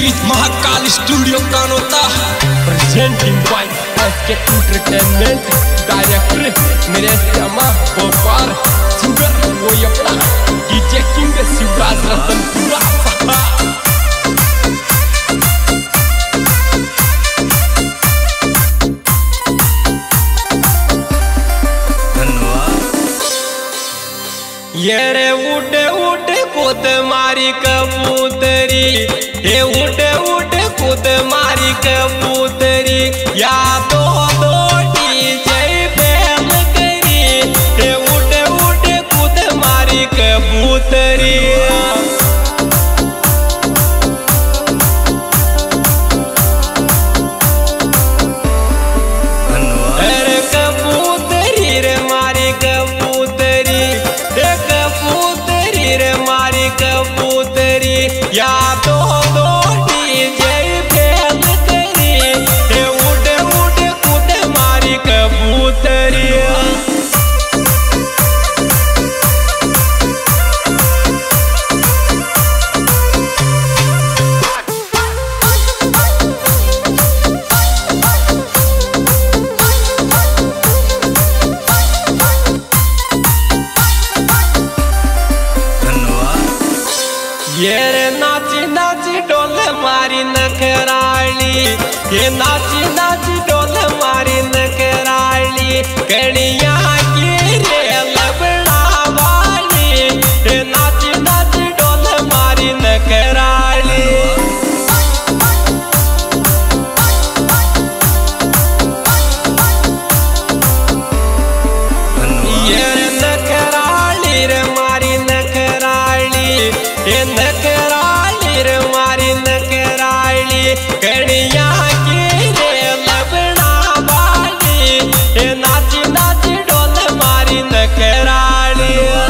Beach Mahakal studio Kanota presenting by S K entertainment director मेरे Shyama Gopal singer वो अपना डीजे किंग शिवराज रतनपुरा ये रे उड़े उड़े कूद मारी कबूतरी, ये उड़े उड़े कूद मारी कबूतरी, या तो डीजे बैल करी, ये उड़े उड़े कूद मारी कबूतरी। या तो डीजे फेल करी, ये उड़े उड़े कूद मारी कबूतरी। ये रे नाची नाची डोल मारी नखराली, ये नाची नाची डोल मारी नखराली, कड़िया की रे लबड़ा वाली, ये नाची नाची डोल मारी नखराली। ये रे नखराली रे मारी नखराली, ये नखराली रे मारी नखराली, कड़िया की रे लबड़ा वाली, ये नाची नाची डोल मारी नखराली।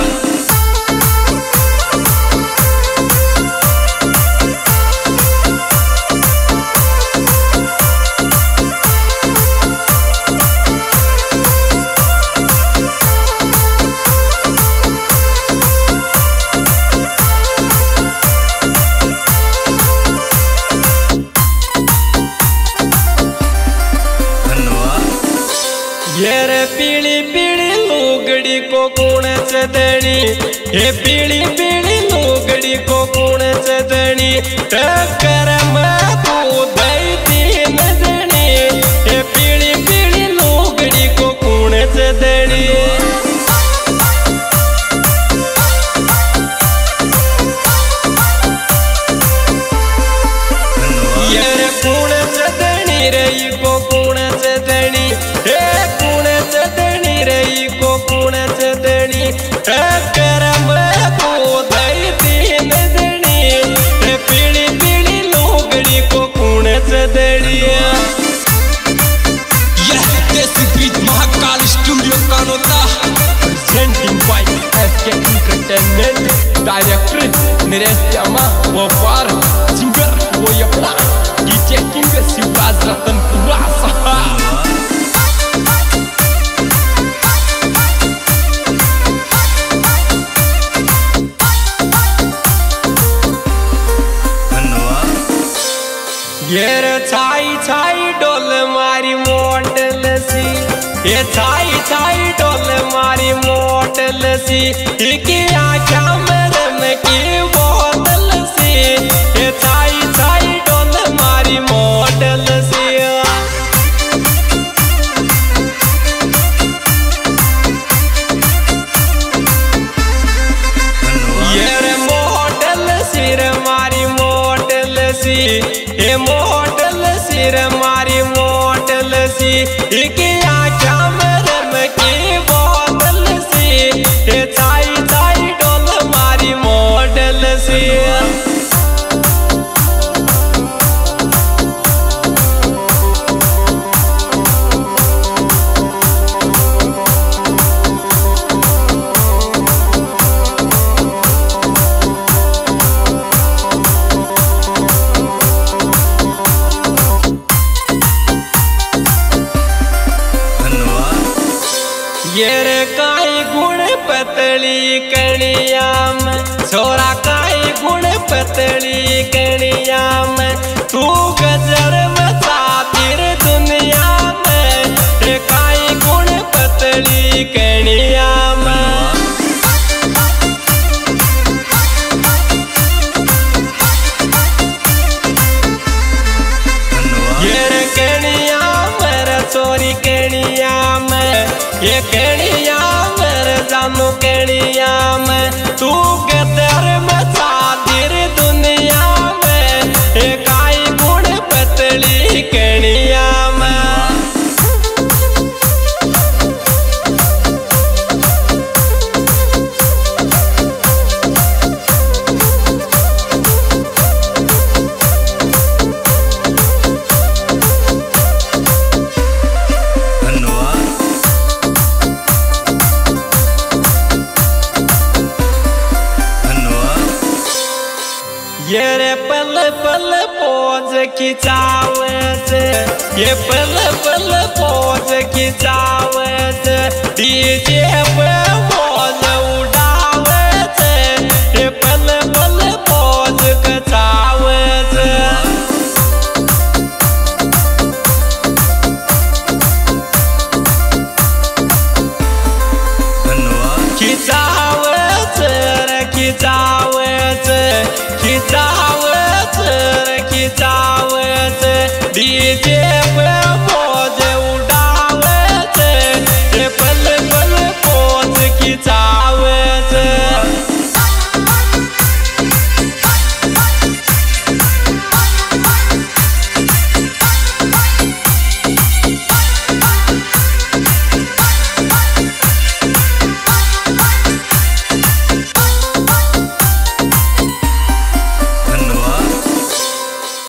ये रे पीली पीली लुगड़ी को कौन चदनी, ये पीली पीली लुगड़ी को कौन चदनी, टक्कर में तू दई तीन जनी, ये पीली पीली लुगड़ी को कौन चदनी। ये रे कौन चदनी रे को कौन चदनी, टक्कर में को दई तीन जनी, पीली पीली लुगड़ी को कौन चदनी। यह देसी बीच Mahakal studio Kanota presenting by S K entertainment director मेरे श्यामा गोपाल सिंगर वो अपना डीजे किंग शिवराज रतनपुरा ये रे छाई छाई डोल मारी मोटल सी, ये छाई छाई डोल मारी मोटल सी, की आँखा में रम की बोतल सी, ये छाई छाई डोल मारी मोटल सी। ये रे मोटल सी रे मारी मोटल सी, ये मोटल सी रे मारी मोटल सी, की आँखा में रम की बोतल सी, ये छाई छाई डोल मारी मोटल सी। धन्यवाद। ये कणिया मेरे जानू कणिया में तू गदर में सादिर दुनिया में एक आई गुण पतली कणिया में। ये रे पल पल पोज खिंचावत ये पल पल पोज खिंचावत डीजे पे मौज उड़ावत ये पल पल पोज खिंचावत। खिंचावत रे खिंचावत खिंचावत रे खिंचावत डीजे